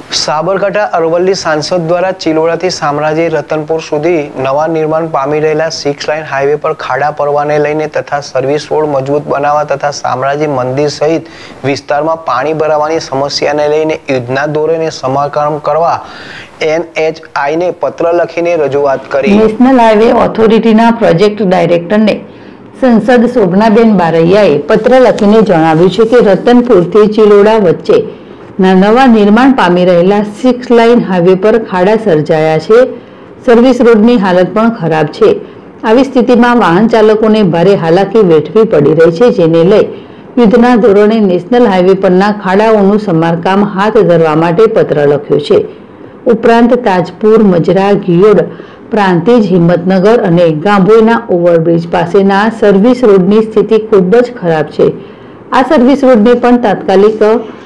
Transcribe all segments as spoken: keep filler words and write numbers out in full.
સાબરકાંઠા અરવલ્લી સાંસદ દ્વારા ચિલોડાથી શામળાજી રતનપુર સુધી નવા નિર્માણ પામી રહેલા સિક્સ લાઇન હાઈવે પર ખાડા પડવાને લઈને તથા સર્વિસ રોડ મજબૂત બનાવવા તથા શામળાજી મંદિર સહિત વિસ્તારમાં પાણી ભરાવાની સમસ્યાને લઈને યુદ્ધના ધોરણે સમારકામ કરવા એનએચઆઈને પત્ર લખીને રજૂઆત કરી। નેશનલ હાઈવે ઓથોરિટીના પ્રોજેક્ટ ડાયરેક્ટરને સંસદ શોભનાબેન બારૈયાએ પત્ર લખીને જણાવ્યું છે કે રતનપુરથી ચિલોડા વચ્ચે નવા નિર્માણ પામી રહેલા સિક્સ લાઇન હાઈવે પર ખાડા સર્જાયા છે। સર્વિસ રોડની હાલત પણ ખરાબ છે। આવી સ્થિતિમાં વાહન ચાલકોને ભારે હાલાકી વેઠવી પડી રહી છે, જેને લઈ યુદ્ધના ધોરણે નેશનલ હાઈવે પરના ખાડાઓનું સમારકામ હાથ ધરવા માટે પત્ર લખ્યો છે। ઉપરાંત તાજપુર, મજરા, ગિયોડ, પ્રાંતિજ, હિંમતનગર અને ગાંભોઈના ઓવરબ્રિજ પાસેના સર્વિસ રોડની સ્થિતિ ખૂબ જ ખરાબ છે। આ સર્વિસ રોડને પણ તાત્કાલિક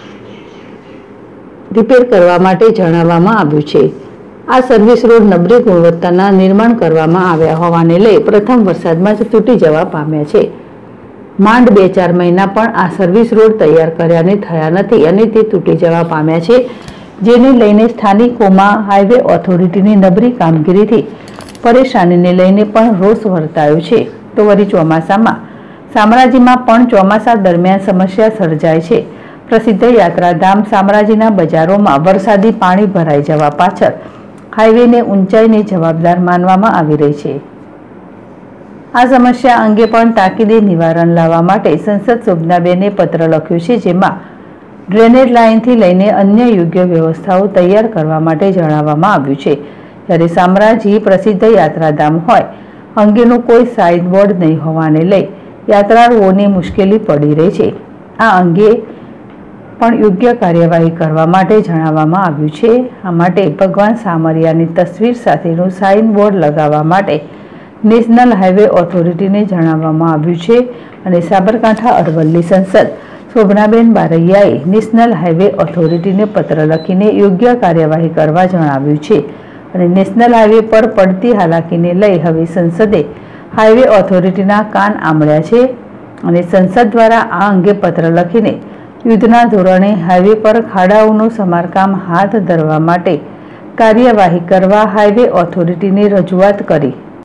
રિપેર કરવા માટે જણાવવામાં આવ્યું છે। આ સર્વિસ રોડ નબળી ગુણવત્તાના નિર્માણ કરવામાં આવ્યા હોવાને લઈ પ્રથમ વરસાદમાં જ તૂટી જવા પામ્યા છે। માંડ બે ચાર મહિના પણ આ સર્વિસ રોડ તૈયાર કર્યાને થયા નથી અને તે તૂટી જવા પામ્યા છે, જેને લઈને સ્થાનિકોમાં હાઈવે ઓથોરિટીની નબળી કામગીરીથી પરેશાનીને લઈને પણ રોષ વર્તાયો છે। તો વળી ચોમાસામાં શામળાજીમાં પણ ચોમાસા દરમિયાન સમસ્યા સર્જાય છે। પ્રસિદ્ધ યાત્રાધામ શામળાજીના બજારોમાં વરસાદી પાણી ભરાઈ જવા પાછળ હાઈવેને ઊંચાઈને જવાબદાર માનવામાં આવી રહી છે। આ સમસ્યા અંગે પણ તાકીદે નિવારણ લાવવા માટે સંસદ શોભનાબેને પત્ર લખ્યો છે, જેમાં ડ્રેનેજ લાઇનથી લઈને અન્ય યોગ્ય વ્યવસ્થાઓ તૈયાર કરવા માટે જણાવવામાં આવ્યું છે। જ્યારે શામળાજી પ્રસિદ્ધ યાત્રાધામ હોય અંગેનું કોઈ સાઇન બોર્ડ નહીં હોવાને લઈ યાત્રાળુઓને મુશ્કેલી પડી રહી છે। આ અંગે પણ યોગ્ય કાર્યવાહી કરવા માટે જણાવવામાં આવ્યું છે। આ માટે ભગવાન સામરિયાની તસવીર સાથેનું સાઇન બોર્ડ લગાવવા માટે નેશનલ હાઈવે ઓથોરિટીને જણાવવામાં આવ્યું છે અને સાબરકાંઠા અરવલ્લી સંસદ શોભનાબેન બારૈયાએ નેશનલ હાઈવે ઓથોરિટીને પત્ર લખીને યોગ્ય કાર્યવાહી કરવા જણાવ્યું છે અને નેશનલ હાઈવે પર પડતી હાલાકીને લઈ હવે સંસદે હાઈવે ઓથોરિટીના કાન આંબળ્યા છે અને સંસદ દ્વારા આ અંગે પત્ર લખીને યુદ્ધના ધોરણે હાઈવે પર ખાડાઓનું સમારકામ હાથ ધરવા માટે કાર્યવાહી કરવા હાઈવે ઓથોરિટીને રજૂઆત કરી।